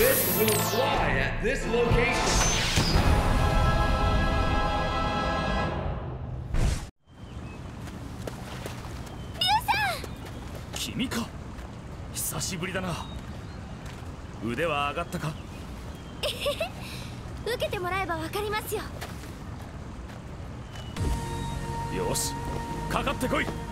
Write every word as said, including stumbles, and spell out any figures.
This will fly at this location. 君か。久しぶりだな。腕は上がったか。 受けてもらえばわかりますよ。 よし、かかってこい。